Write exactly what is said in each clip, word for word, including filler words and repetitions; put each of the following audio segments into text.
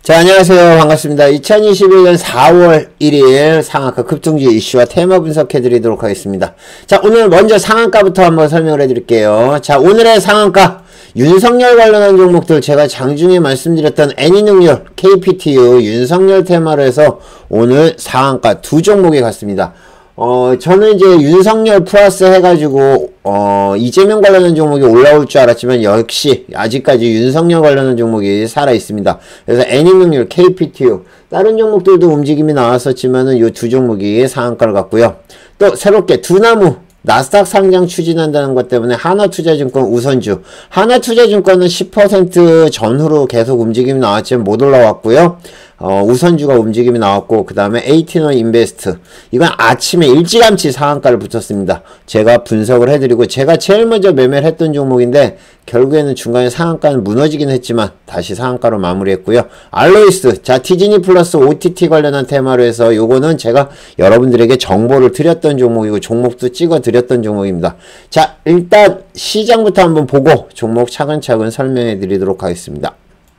자, 안녕하세요. 반갑습니다. 이천이십일 년 사월 일일 상한가 급등주 이슈와 테마 분석해 드리도록 하겠습니다. 자, 오늘 먼저 상한가부터 한번 설명을 해 드릴게요. 자, 오늘의 상한가 윤석열 관련한 종목들, 제가 장중에 말씀드렸던 애니능률, 케이피티유, 윤석열 테마로 해서 오늘 상한가 두 종목이 갔습니다. 어, 저는 이제 윤석열 플러스 해가지고, 어, 이재명 관련한 종목이 올라올 줄 알았지만, 역시, 아직까지 윤석열 관련한 종목이 살아있습니다. 그래서 애니능률, 케이피티유, 다른 종목들도 움직임이 나왔었지만은, 요 두 종목이 상한가를 갔고요. 또, 새롭게 두나무, 나스닥 상장 추진한다는 것 때문에 하나투자증권 우선주, 하나투자증권은 십 퍼센트 전후로 계속 움직임이 나왔지만 못 올라왔고요. 어, 우선주가 움직임이 나왔고, 그 다음에 에이티너 인베스트, 이건 아침에 일찌감치 상한가를 붙였습니다. 제가 분석을 해드리고, 제가 제일 먼저 매매를 했던 종목인데 결국에는 중간에 상한가는 무너지긴 했지만 다시 상한가로 마무리했고요. 알로이스, 자, 디즈니 플러스 오티티 관련한 테마로 해서 요거는 제가 여러분들에게 정보를 드렸던 종목이고 종목도 찍어 드렸던 종목입니다. 자, 일단 시장부터 한번 보고 종목 차근차근 설명해 드리도록 하겠습니다.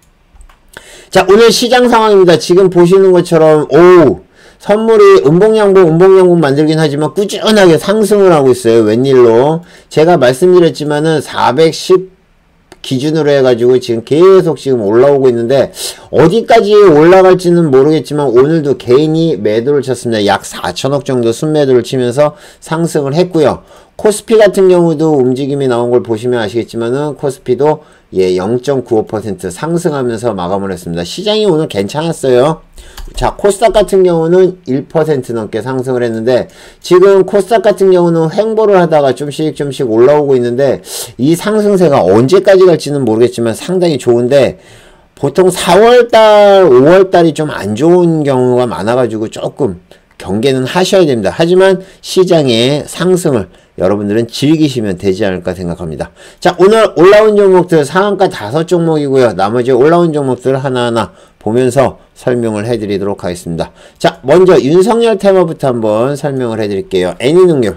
자, 오늘 시장 상황입니다. 지금 보시는 것처럼 오 선물이 음봉양봉 음봉양봉 만들긴 하지만 꾸준하게 상승을 하고 있어요. 웬일로? 제가 말씀드렸지만은 사백십 기준으로 해가지고 지금 계속 지금 올라오고 있는데 어디까지 올라갈지는 모르겠지만 오늘도 개인이 매도를 쳤습니다. 약 사천억 정도 순매도를 치면서 상승을 했고요. 코스피 같은 경우도 움직임이 나온 걸 보시면 아시겠지만은 코스피도 예 영 점 구오 퍼센트 상승하면서 마감을 했습니다. 시장이 오늘 괜찮았어요. 자, 코스닥 같은 경우는 일 퍼센트 넘게 상승을 했는데 지금 코스닥 같은 경우는 횡보를 하다가 좀씩 좀씩 올라오고 있는데 이 상승세가 언제까지 갈지는 모르겠지만 상당히 좋은데 보통 사월달, 오월달이 좀 안 좋은 경우가 많아가지고 조금 경계는 하셔야 됩니다. 하지만 시장의 상승을 여러분들은 즐기시면 되지 않을까 생각합니다. 자, 오늘 올라온 종목들 상한가 다섯 종목이고요. 나머지 올라온 종목들 하나하나 보면서 설명을 해드리도록 하겠습니다. 자, 먼저 윤석열 테마부터 한번 설명을 해드릴게요. 애니능률.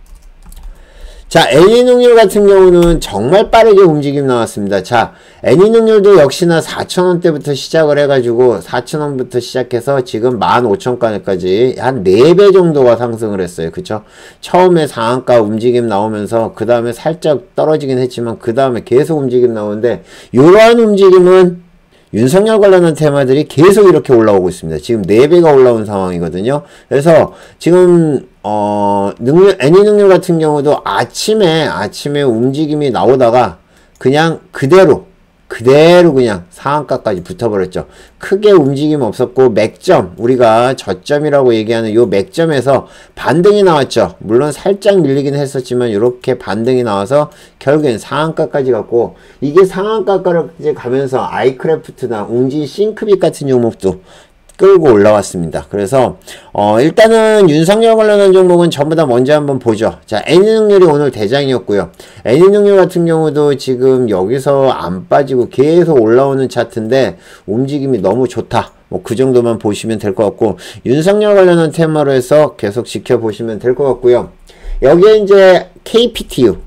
자, 애니능률 같은 경우는 정말 빠르게 움직임 나왔습니다. 자, 애니능률도 역시나 사천 원대부터 시작을 해가지고 사천 원부터 시작해서 지금 만 오천 원까지 한 네 배 정도가 상승을 했어요. 그쵸? 처음에 상한가 움직임 나오면서 그 다음에 살짝 떨어지긴 했지만 그 다음에 계속 움직임 나오는데 이러한 움직임은 윤석열 관련한 테마들이 계속 이렇게 올라오고 있습니다. 지금 네 배가 올라온 상황이거든요. 그래서 지금 어 능률 애니능률 같은 경우도 아침에 아침에 움직임이 나오다가 그냥 그대로 그대로 그냥 상한가까지 붙어버렸죠. 크게 움직임 없었고 맥점, 우리가 저점이라고 얘기하는 요 맥점에서 반등이 나왔죠. 물론 살짝 밀리긴 했었지만 이렇게 반등이 나와서 결국엔 상한가까지 갔고, 이게 상한가까지 이제 가면서 아이크래프트나 웅진 싱크빅 같은 종목도 끌고 올라왔습니다. 그래서 어 일단은 윤석열 관련한 종목은 전부 다 먼저 한번 보죠. 자, 애니능률이 오늘 대장이었고요. 애니능률 같은 경우도 지금 여기서 안 빠지고 계속 올라오는 차트인데 움직임이 너무 좋다. 뭐 그 정도만 보시면 될 것 같고, 윤석열 관련한 테마로 해서 계속 지켜보시면 될 것 같고요. 여기에 이제 케이피티유.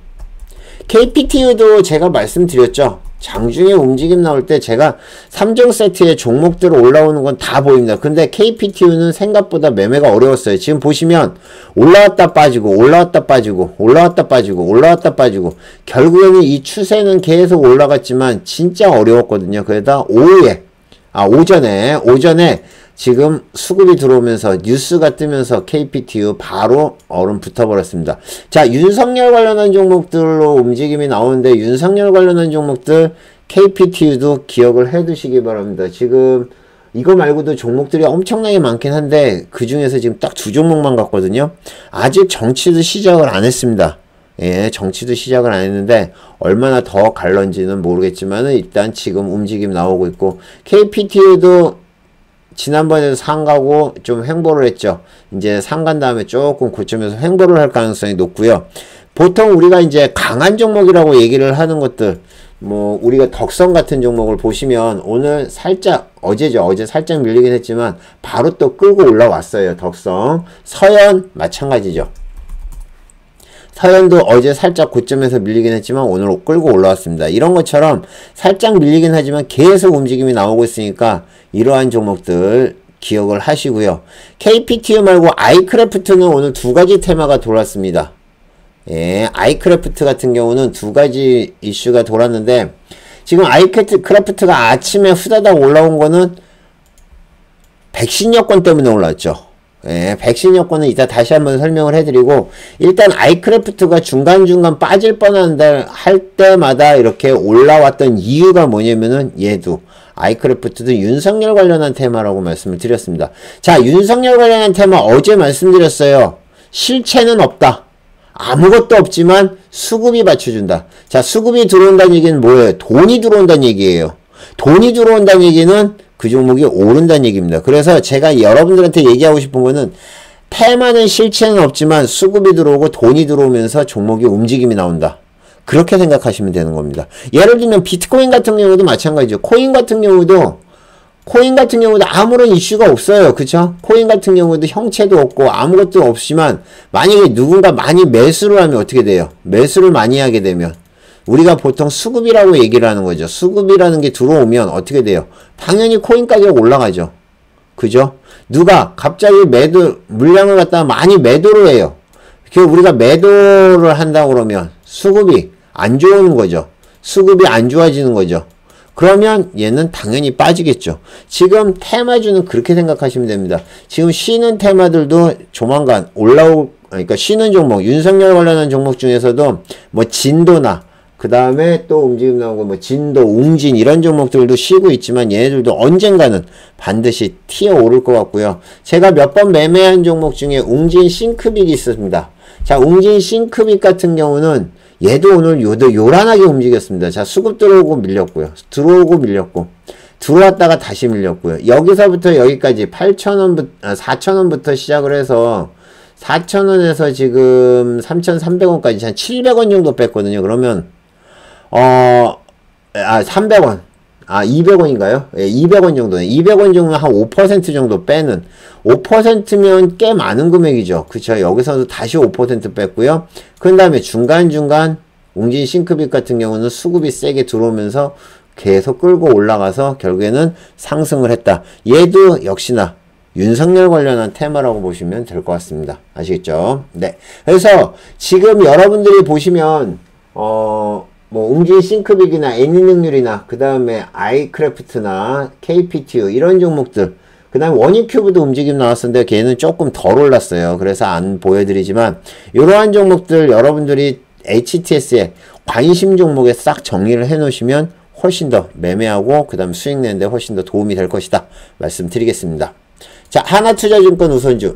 케이피티유도 제가 말씀드렸죠. 장중에 움직임 나올 때 제가 삼 종 세트에 종목들 올라오는 건 다 보입니다. 근데 케이피티유는 생각보다 매매가 어려웠어요. 지금 보시면 올라왔다 빠지고 올라왔다 빠지고 올라왔다 빠지고 올라왔다 빠지고 결국에는 이 추세는 계속 올라갔지만 진짜 어려웠거든요. 그러다 오후에 아 오전에 오전에 지금 수급이 들어오면서 뉴스가 뜨면서 케이피티유 바로 얼음 붙어버렸습니다. 자, 윤석열 관련한 종목들로 움직임이 나오는데 윤석열 관련한 종목들 케이피티유도 기억을 해 두시기 바랍니다. 지금 이거 말고도 종목들이 엄청나게 많긴 한데 그 중에서 지금 딱 두 종목만 갔거든요. 아직 정치도 시작을 안 했습니다. 예, 정치도 시작을 안 했는데 얼마나 더 갈런지는 모르겠지만 일단 지금 움직임 나오고 있고, 케이피티유도 지난번에도 상가고 좀 횡보를 했죠. 이제 상간 다음에 조금 고점에서 횡보를 할 가능성이 높고요. 보통 우리가 이제 강한 종목이라고 얘기를 하는 것들, 뭐 우리가 덕성 같은 종목을 보시면 오늘 살짝 어제죠. 어제 살짝 밀리긴 했지만 바로 또 끌고 올라왔어요. 덕성. 서현 마찬가지죠. 서현도 어제 살짝 고점에서 밀리긴 했지만 오늘 끌고 올라왔습니다. 이런 것처럼 살짝 밀리긴 하지만 계속 움직임이 나오고 있으니까 이러한 종목들 기억을 하시고요. 케이피티유 말고 아이크래프트는 오늘 두 가지 테마가 돌았습니다. 예, 아이크래프트 같은 경우는 두 가지 이슈가 돌았는데 지금 아이크래프트가 아침에 후다닥 올라온 거는 백신 여권 때문에 올랐죠. 예, 백신 여권은 이따 다시 한번 설명을 해드리고 일단 아이크래프트가 중간중간 빠질 뻔한데 할 때마다 이렇게 올라왔던 이유가 뭐냐면은 얘도 아이크래프트도 윤석열 관련한 테마라고 말씀을 드렸습니다. 자, 윤석열 관련한 테마 어제 말씀드렸어요. 실체는 없다. 아무것도 없지만 수급이 받쳐준다. 자, 수급이 들어온다는 얘기는 뭐예요? 돈이 들어온다는 얘기예요. 돈이 들어온다는 얘기는 그 종목이 오른다는 얘기입니다. 그래서 제가 여러분들한테 얘기하고 싶은 거는 테마는 실체는 없지만 수급이 들어오고 돈이 들어오면서 종목이 움직임이 나온다. 그렇게 생각하시면 되는 겁니다. 예를 들면 비트코인 같은 경우도 마찬가지죠. 코인 같은 경우도 코인 같은 경우도 아무런 이슈가 없어요. 그쵸? 코인 같은 경우도 형체도 없고 아무것도 없지만 만약에 누군가 많이 매수를 하면 어떻게 돼요? 매수를 많이 하게 되면 우리가 보통 수급이라고 얘기를 하는 거죠. 수급이라는 게 들어오면 어떻게 돼요? 당연히 코인 가격 올라가죠. 그죠? 누가 갑자기 매도, 물량을 갖다가 많이 매도를 해요. 그 우리가 매도를 한다 그러면 수급이 안 좋은 거죠. 수급이 안 좋아지는 거죠. 그러면 얘는 당연히 빠지겠죠. 지금 테마주는 그렇게 생각하시면 됩니다. 지금 쉬는 테마들도 조만간 올라올, 그러니까 쉬는 종목, 윤석열 관련한 종목 중에서도 뭐 진도나 그 다음에 또 움직임 나오고 뭐 진도, 웅진 이런 종목들도 쉬고 있지만 얘네들도 언젠가는 반드시 튀어 오를 것 같고요. 제가 몇 번 매매한 종목 중에 웅진 싱크빅이 있습니다. 자, 웅진 싱크빅 같은 경우는 얘도 오늘 요도 요란하게 움직였습니다. 자, 수급 들어오고 밀렸고요. 들어오고 밀렸고 들어왔다가 다시 밀렸고요. 여기서부터 여기까지 팔천 원부터 아, 사천 원부터 시작을 해서 사천 원에서 지금 삼천삼백 원까지 한 칠백 원 정도 뺐거든요. 그러면 어, 아, 삼백 원. 아, 이백 원인가요? 예, 이백 원 정도네. 이백 원 정도면 한 오 퍼센트 정도 빼는. 오 퍼센트면 꽤 많은 금액이죠. 그쵸? 여기서도 다시 오 퍼센트 뺐고요. 그 다음에 중간중간 웅진 싱크빅 같은 경우는 수급이 세게 들어오면서 계속 끌고 올라가서 결국에는 상승을 했다. 얘도 역시나 윤석열 관련한 테마라고 보시면 될 것 같습니다. 아시겠죠? 네. 그래서 지금 여러분들이 보시면, 어, 뭐 웅진 싱크빅이나 애니능률이나 그 다음에 아이크래프트나 케이피티유 이런 종목들 그 다음에 원익큐브도 움직임 나왔었는데 걔는 조금 덜 올랐어요. 그래서 안 보여드리지만 이러한 종목들 여러분들이 에이치티에스에 관심 종목에 싹 정리를 해 놓으시면 훨씬 더 매매하고 그 다음 수익 내는데 훨씬 더 도움이 될 것이다 말씀드리겠습니다. 자, 하나투자증권 우선주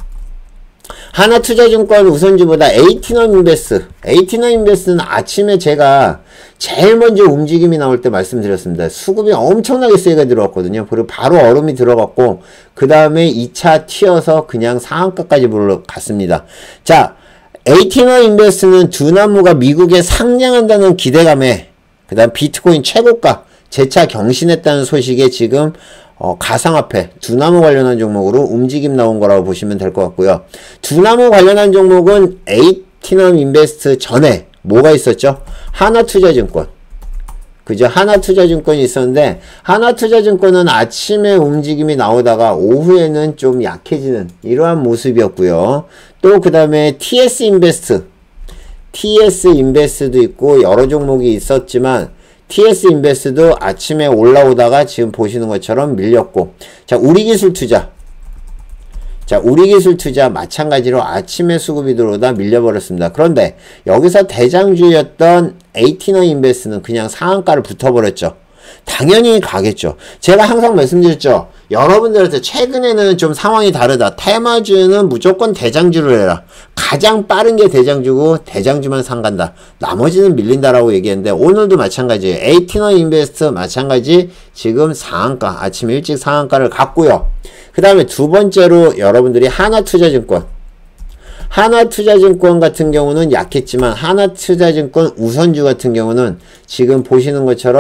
하나투자증권 우선주보다 에이티너인베스트 에이티너인베스트는 아침에 제가 제일 먼저 움직임이 나올 때 말씀드렸습니다. 수급이 엄청나게 세게 들어왔거든요. 그리고 바로 얼음이 들어갔고 그 다음에 이 차 튀어서 그냥 상한가까지 갔습니다. 자, 에이티너인베스트는 두나무가 미국에 상장한다는 기대감에 그 다음 비트코인 최고가 재차 경신했다는 소식에 지금 어, 가상화폐, 두나무 관련한 종목으로 움직임 나온 거라고 보시면 될 것 같고요. 두나무 관련한 종목은 에이티넘 인베스트 전에 뭐가 있었죠? 하나투자증권. 그죠? 하나투자증권이 있었는데 하나투자증권은 아침에 움직임이 나오다가 오후에는 좀 약해지는 이러한 모습이었고요. 또 그 다음에 티에스인베스트, 티에스인베스트도 있고 여러 종목이 있었지만 티에스인베스트도 아침에 올라오다가 지금 보시는 것처럼 밀렸고 자, 우리기술투자 자, 우리기술투자 마찬가지로 아침에 수급이 들어오다 밀려버렸습니다. 그런데 여기서 대장주였던 에이티너인베스트는 그냥 상한가를 붙어버렸죠. 당연히 가겠죠. 제가 항상 말씀드렸죠. 여러분들한테 최근에는 좀 상황이 다르다. 테마주는 무조건 대장주를 해라. 가장 빠른 게 대장주고 대장주만 상간다. 나머지는 밀린다라고 얘기했는데 오늘도 마찬가지예요. 에이티너인베스트 마찬가지 지금 상한가 아침 일찍 상한가를 갔고요. 그 다음에 두 번째로 여러분들이 하나투자증권 하나투자증권 같은 경우는 약했지만 하나투자증권 우선주 같은 경우는 지금 보시는 것처럼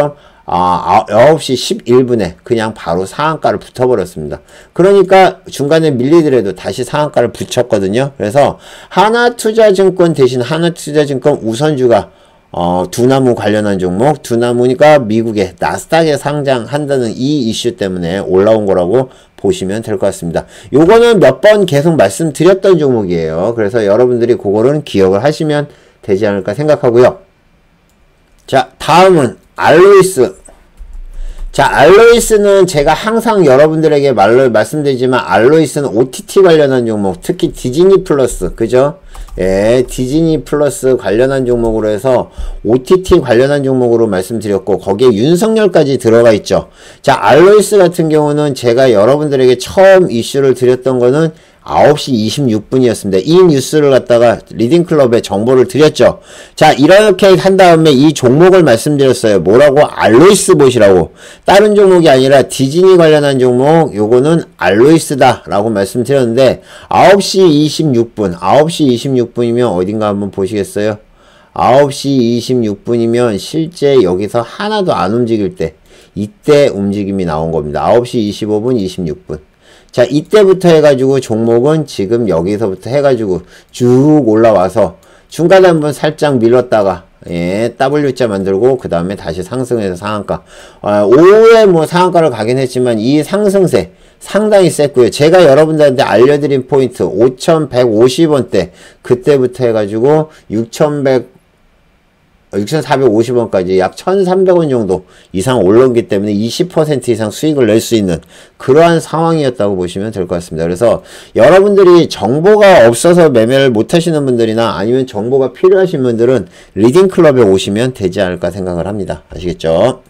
아, 아홉 시 십일 분에 그냥 바로 상한가를 붙어버렸습니다. 그러니까 중간에 밀리더라도 다시 상한가를 붙였거든요. 그래서 하나투자증권 대신 하나투자증권 우선주가 어, 두나무 관련한 종목, 두나무니까 미국의 나스닥에 상장한다는 이 이슈 때문에 올라온 거라고 보시면 될 것 같습니다. 요거는 몇 번 계속 말씀드렸던 종목이에요. 그래서 여러분들이 그거는 기억을 하시면 되지 않을까 생각하고요. 자, 다음은 알로이스. 자, 알로이스는 제가 항상 여러분들에게 말로 말씀드리지만 알로이스는 오티티 관련한 종목, 특히 디즈니 플러스, 그죠? 예, 디즈니 플러스 관련한 종목으로 해서 오티티 관련한 종목으로 말씀드렸고 거기에 윤석열까지 들어가 있죠. 자, 알로이스 같은 경우는 제가 여러분들에게 처음 이슈를 드렸던 거는 아홉 시 이십육 분이었습니다. 이 뉴스를 갖다가 리딩클럽에 정보를 드렸죠. 자, 이렇게 한 다음에 이 종목을 말씀드렸어요. 뭐라고? 알로이스 보시라고. 다른 종목이 아니라 디즈니 관련한 종목, 요거는 알로이스다 라고 말씀드렸는데 아홉 시 이십육 분, 아홉 시 이십육 분이면 어딘가 한번 보시겠어요? 아홉 시 이십육 분이면 실제 여기서 하나도 안 움직일 때, 이때 움직임이 나온 겁니다. 아홉 시 이십오 분, 이십육 분. 자, 이때부터 해가지고 종목은 지금 여기서부터 해가지고 쭉 올라와서 중간에 한번 살짝 밀었다가 예, W자 만들고 그 다음에 다시 상승해서 상한가. 아, 오후에 뭐 상한가를 가긴 했지만 이 상승세 상당히 셌고요. 제가 여러분들한테 알려드린 포인트 오천백오십 원대 그때부터 해가지고 육천백 육천사백오십 원까지 약 천삼백 원 정도 이상 올라오기 때문에 이십 퍼센트 이상 수익을 낼 수 있는 그러한 상황이었다고 보시면 될 것 같습니다. 그래서 여러분들이 정보가 없어서 매매를 못 하시는 분들이나 아니면 정보가 필요하신 분들은 리딩클럽에 오시면 되지 않을까 생각을 합니다. 아시겠죠?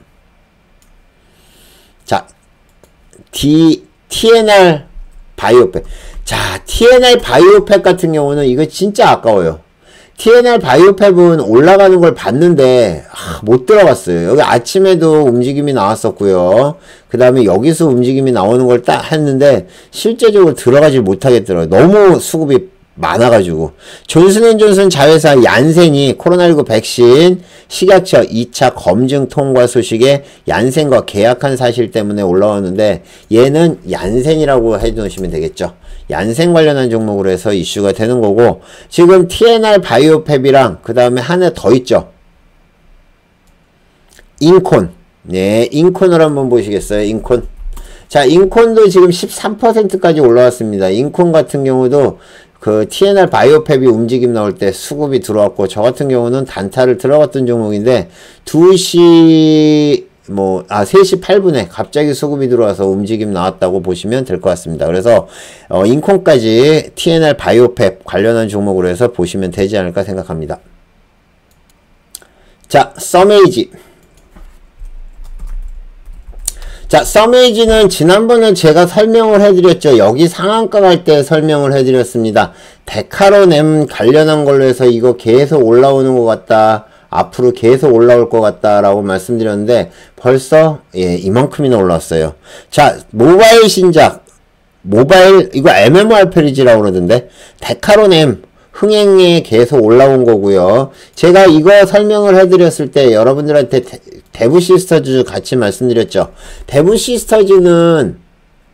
자, D, 티엔알 바이오팩. 자, 티엔알 바이오팩 같은 경우는 이거 진짜 아까워요. 티엔알 바이오팩은 올라가는 걸 봤는데 아, 못 들어갔어요. 여기 아침에도 움직임이 나왔었고요. 그 다음에 여기서 움직임이 나오는 걸 딱 했는데 실제적으로 들어가지 못하겠더라고요. 너무 수급이 많아가지고. 존슨앤존슨 자회사 얀센이 코로나십구 백신 식약처 이 차 검증 통과 소식에 얀센과 계약한 사실 때문에 올라왔는데 얘는 얀센이라고 해놓으시면 되겠죠. 얀센 관련한 종목으로 해서 이슈가 되는 거고 지금 티엔알 바이오팩이랑 그 다음에 하나 더 있죠. 인콘. 네, 인콘을 한번 보시겠어요? 인콘. 자, 인콘도 지금 십삼 퍼센트까지 올라왔습니다. 인콘 같은 경우도 그 티엔알 바이오팩이 움직임 나올 때 수급이 들어왔고 저 같은 경우는 단타를 들어갔던 종목인데 두 시 뭐, 아, 세 시 팔 분에 갑자기 수급이 들어와서 움직임 나왔다고 보시면 될 것 같습니다. 그래서, 어, 인콘까지 티엔알 바이오팩 관련한 종목으로 해서 보시면 되지 않을까 생각합니다. 자, 서메이지. 자, 서메이지는 지난번에 제가 설명을 해드렸죠. 여기 상한가 갈 때 설명을 해드렸습니다. 데카로넴 관련한 걸로 해서 이거 계속 올라오는 것 같다. 앞으로 계속 올라올 것 같다라고 말씀드렸는데 벌써 예 이만큼이나 올라왔어요. 자, 모바일 신작 모바일 이거 엠엠오알페리지라고 그러던데 데카로넴 흥행에 계속 올라온 거고요. 제가 이거 설명을 해드렸을 때 여러분들한테 데, 데브 시스터즈 같이 말씀드렸죠. 데브 시스터즈는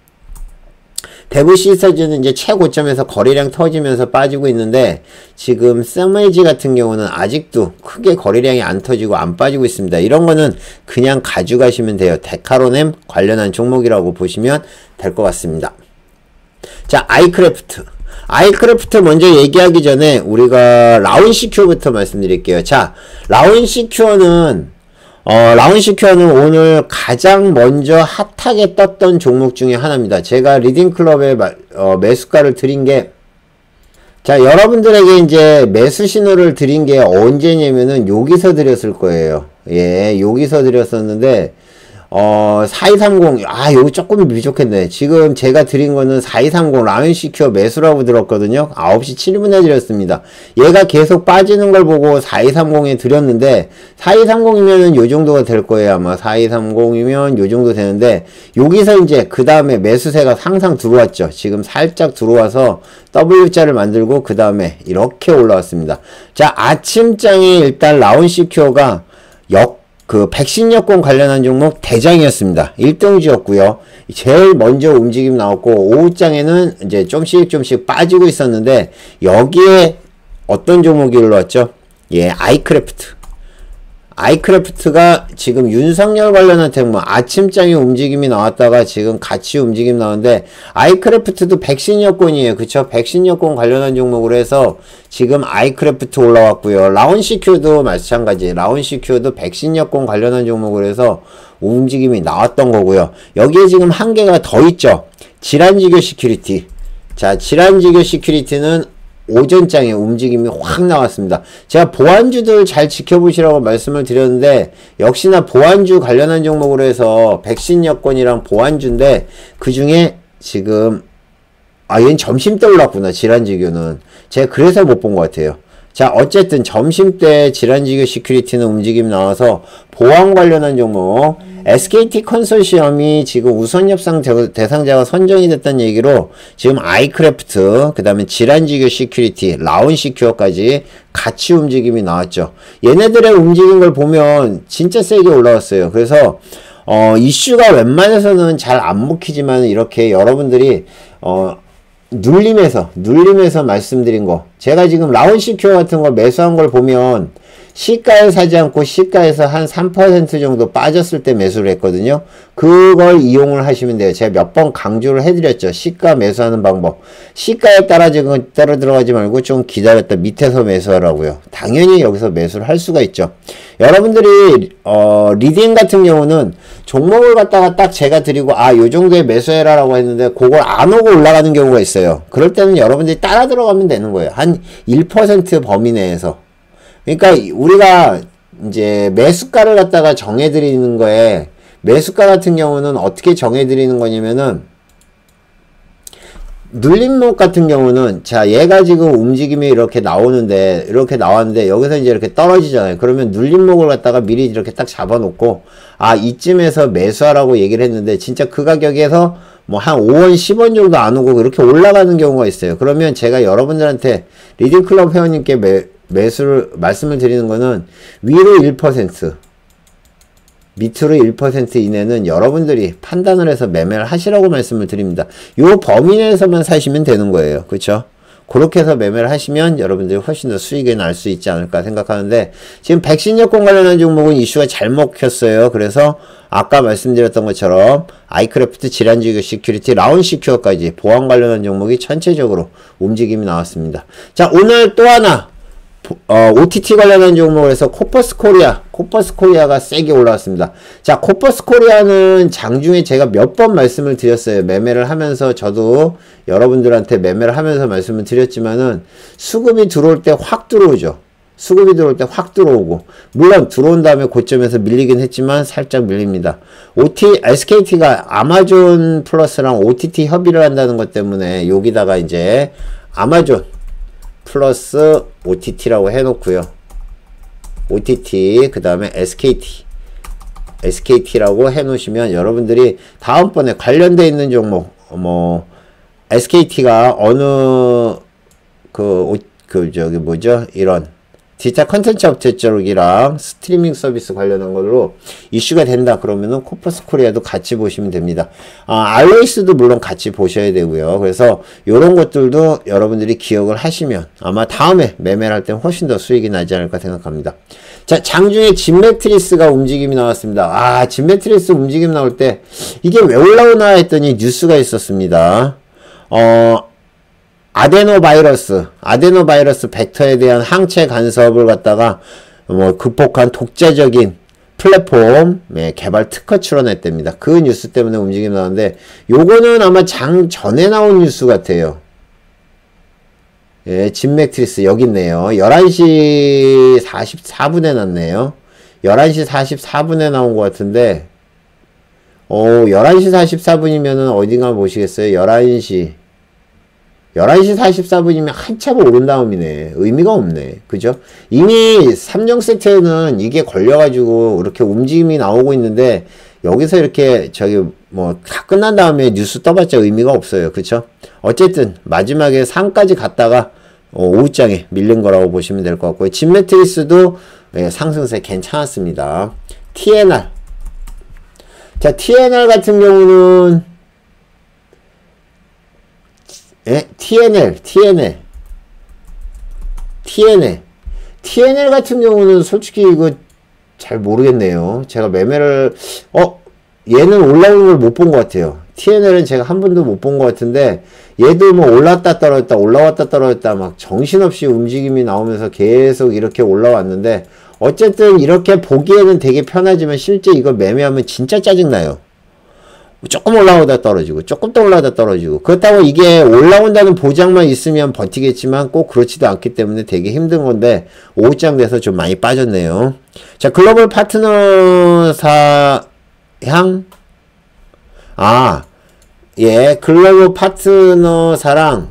데브 시스터즈는 이제 최고점에서 거래량 터지면서 빠지고 있는데 지금 서메이지 같은 경우는 아직도 크게 거래량이 안 터지고 안 빠지고 있습니다. 이런 거는 그냥 가져가시면 돼요. 데카로넴 관련한 종목이라고 보시면 될 것 같습니다. 자, 아이크래프트. 아이크래프트 먼저 얘기하기 전에 우리가 라운시큐어부터 말씀드릴게요. 자, 라운시큐어는 어, 라운시큐어는 오늘 가장 먼저 핫하게 떴던 종목 중에 하나입니다. 제가 리딩클럽에 마, 어, 매수가를 드린 게, 자, 여러분들에게 이제 매수 신호를 드린 게 언제냐면은 여기서 드렸을 거예요. 예, 여기서 드렸었는데, 어, 사이삼공, 아, 여기 조금 부족했네. 지금 제가 드린 거는 사이삼공 라운시큐어 매수라고 들었거든요. 아홉 시 칠 분에 드렸습니다. 얘가 계속 빠지는 걸 보고 사이삼공에 드렸는데, 사이삼공이면은 요 정도가 될 거예요. 아마 사이삼공이면 요 정도 되는데, 여기서 이제 그 다음에 매수세가 항상 들어왔죠. 지금 살짝 들어와서 W자를 만들고, 그 다음에 이렇게 올라왔습니다. 자, 아침장에 일단 라운시큐어가 역 그 백신 여권 관련한 종목 대장이었습니다. 일 등주였고요. 제일 먼저 움직임 나왔고 오후장에는 이제 좀씩 좀씩 빠지고 있었는데 여기에 어떤 종목이 올라왔죠? 예, 아이크래프트. 아이크래프트가 지금 윤석열 관련한 종목 아침장에 움직임이 나왔다가 지금 같이 움직임 나오는데 아이크래프트도 백신 여권이에요. 그쵸? 백신 여권 관련한 종목으로 해서 지금 아이크래프트 올라왔고요. 라온시큐도 마찬가지. 라온시큐도 백신 여권 관련한 종목으로 해서 움직임이 나왔던 거고요. 여기에 지금 한 개가 더 있죠. 질환지교 시큐리티. 자, 질환지교 시큐리티는 오전장에 움직임이 확 나왔습니다. 제가 보안주들 잘 지켜보시라고 말씀을 드렸는데 역시나 보안주 관련한 종목으로 해서 백신 여권이랑 보안주인데 그 중에 지금 아 얘는 점심때 올랐구나. 질환지교는 제가 그래서 못 본 것 같아요. 자, 어쨌든 점심때 질환지교 시큐리티는 움직임 나와서 보안 관련한 종목 에스케이티 컨소시엄이 지금 우선협상 대상자가 선정이 됐다는 얘기로 지금 아이크래프트, 그 다음에 질환지교 시큐리티, 라온시큐어까지 같이 움직임이 나왔죠. 얘네들의 움직인 걸 보면 진짜 세게 올라왔어요. 그래서 어, 이슈가 웬만해서는 잘 안 먹히지만 이렇게 여러분들이 어, 눌림에서 눌림에서 말씀드린 거, 제가 지금 라온시큐어 같은 거 매수한 걸 보면 시가에 사지 않고 시가에서 한 삼 퍼센트 정도 빠졌을 때 매수를 했거든요. 그걸 이용을 하시면 돼요. 제가 몇 번 강조를 해드렸죠. 시가 매수하는 방법. 시가에 따라 지금 따라 들어가지 말고 좀 기다렸다 밑에서 매수하라고요. 당연히 여기서 매수를 할 수가 있죠. 여러분들이 어, 리딩 같은 경우는 종목을 갖다가 딱 제가 드리고 아, 요 정도에 매수해라 라고 했는데 그걸 안 오고 올라가는 경우가 있어요. 그럴 때는 여러분들이 따라 들어가면 되는 거예요. 한 일 퍼센트 범위 내에서. 그러니까 우리가 이제 매수가를 갖다가 정해드리는 거에, 매수가 같은 경우는 어떻게 정해드리는 거냐면은 눌림목 같은 경우는 자 얘가 지금 움직임이 이렇게 나오는데 이렇게 나왔는데 여기서 이제 이렇게 떨어지잖아요. 그러면 눌림목을 갖다가 미리 이렇게 딱 잡아놓고 아 이쯤에서 매수하라고 얘기를 했는데 진짜 그 가격에서 뭐 한 오 원 십 원 정도 안 오고 이렇게 올라가는 경우가 있어요. 그러면 제가 여러분들한테 리딩클럽 회원님께 매, 매수를 말씀을 드리는 거는 위로 일 퍼센트 밑으로 일 퍼센트 이내는 여러분들이 판단을 해서 매매를 하시라고 말씀을 드립니다. 요 범위 내에서만 사시면 되는 거예요. 그쵸? 그렇게 해서 매매를 하시면 여러분들이 훨씬 더 수익이 날 수 있지 않을까 생각하는데 지금 백신 여권 관련한 종목은 이슈가 잘 먹혔어요. 그래서 아까 말씀드렸던 것처럼 아이크래프트, 질환지교 시큐리티, 라온시큐어까지 보안 관련한 종목이 전체적으로 움직임이 나왔습니다. 자, 오늘 또 하나 어, 오티티 관련한 종목을 해서 코퍼스 코리아, 코퍼스 코리아가 세게 올라왔습니다. 자, 코퍼스 코리아는 장중에 제가 몇 번 말씀을 드렸어요. 매매를 하면서 저도 여러분들한테 매매를 하면서 말씀을 드렸지만은 수급이 들어올 때 확 들어오죠. 수급이 들어올 때 확 들어오고 물론 들어온 다음에 고점에서 밀리긴 했지만 살짝 밀립니다. 오티, 에스케이티가 아마존 플러스랑 오티티 협의를 한다는 것 때문에 여기다가 이제 아마존 플러스 오티티라고 해놓고요. 오티티 그 다음에 에스케이티 에스케이티라고 해놓으시면 여러분들이 다음번에 관련되어 있는 종목 뭐 에스케이티가 어느 그, 그 저기 뭐죠 이런 디지털 컨텐츠 업체 쪽이랑 스트리밍 서비스 관련한 걸로 이슈가 된다 그러면은 코퍼스 코리아도 같이 보시면 됩니다. 아, 알로이스도 물론 같이 보셔야 되고요. 그래서 요런 것들도 여러분들이 기억을 하시면 아마 다음에 매매를 할 때 훨씬 더 수익이 나지 않을까 생각합니다. 자, 장중에 진매트리스가 움직임이 나왔습니다. 아, 진매트리스 움직임 나올 때 이게 왜 올라오나 했더니 뉴스가 있었습니다. 어, 아데노바이러스, 아데노바이러스 벡터에 대한 항체 간섭을 갖다가 뭐 극복한 독자적인 플랫폼 네, 개발 특허 출원했답니다. 그 뉴스 때문에 움직임 나오는데 요거는 아마 장 전에 나온 뉴스 같아요. 예, 진매트리스 여기 있네요. 열한 시 사십사 분에 났네요. 열한 시 사십사 분에 나온 것 같은데 어, 열한 시 사십사 분이면은 어딘가 보시겠어요? 열한 시 열한 시 사십사 분이면 한참 오른 다음이네. 의미가 없네. 그죠? 이미 삼 종 세트에는 이게 걸려가지고 이렇게 움직임이 나오고 있는데 여기서 이렇게 저기 뭐 다 끝난 다음에 뉴스 떠봤자 의미가 없어요. 그쵸? 어쨌든 마지막에 상까지 갔다가 어, 오후장에 밀린 거라고 보시면 될 것 같고요. 진매트리스도 예, 상승세 괜찮았습니다. 티엔알. 자, 티엔알 같은 경우는, 예? 티엔엘, 티엔엘. 티엔엘. 티엔엘 같은 경우는 솔직히 이거 잘 모르겠네요. 제가 매매를, 어? 얘는 올라오는 걸 못 본 것 같아요. 티엔엘은 제가 한 번도 못 본 것 같은데, 얘도 뭐 올랐다 떨어졌다, 올라왔다 떨어졌다, 막 정신없이 움직임이 나오면서 계속 이렇게 올라왔는데, 어쨌든 이렇게 보기에는 되게 편하지만 실제 이거 매매하면 진짜 짜증나요. 조금 올라오다 떨어지고 조금 더 올라오다 떨어지고, 그렇다고 이게 올라온다는 보장만 있으면 버티겠지만 꼭 그렇지도 않기 때문에 되게 힘든 건데, 오후장 돼서 좀 많이 빠졌네요. 자, 글로벌 파트너사 향? 아, 예, 글로벌 파트너사랑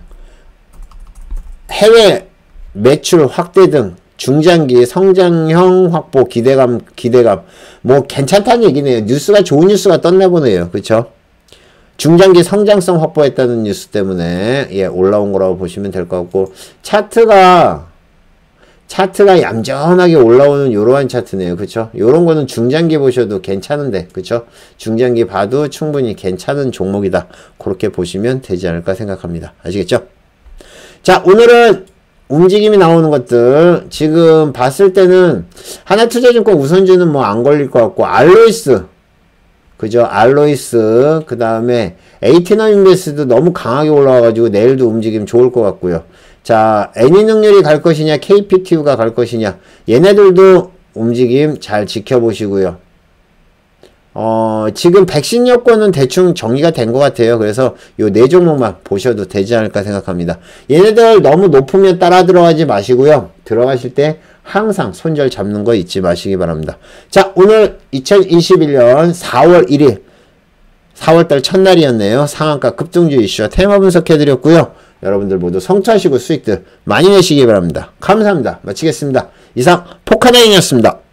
해외 매출 확대 등 중장기 성장형 확보 기대감, 기대감. 뭐, 괜찮다는 얘기네요. 뉴스가, 좋은 뉴스가 떴나 보네요. 그쵸? 중장기 성장성 확보했다는 뉴스 때문에, 예, 올라온 거라고 보시면 될 것 같고, 차트가, 차트가 얌전하게 올라오는 요러한 차트네요. 그쵸? 요런 거는 중장기 보셔도 괜찮은데, 그쵸? 중장기 봐도 충분히 괜찮은 종목이다. 그렇게 보시면 되지 않을까 생각합니다. 아시겠죠? 자, 오늘은 움직임이 나오는 것들, 지금 봤을 때는, 하나투자증권 우선주는 뭐 안 걸릴 것 같고, 알로이스, 그죠? 알로이스, 그 다음에, 에이티너 인베스도 너무 강하게 올라와가지고, 내일도 움직임 좋을 것 같고요. 자, 애니능률이 갈 것이냐, 케이피티유가 갈 것이냐, 얘네들도 움직임 잘 지켜보시고요. 어, 지금 백신 여권은 대충 정리가 된 것 같아요. 그래서 요 네 종목만 보셔도 되지 않을까 생각합니다. 얘네들 너무 높으면 따라 들어가지 마시고요. 들어가실 때 항상 손절 잡는 거 잊지 마시기 바랍니다. 자, 오늘 이천이십일 년 사월 일일, 사월달 첫날이었네요. 상한가 급등주 이슈와 테마 분석해드렸고요. 여러분들 모두 성투하시고 수익들 많이 내시기 바랍니다. 감사합니다. 마치겠습니다. 이상 포카다인이었습니다.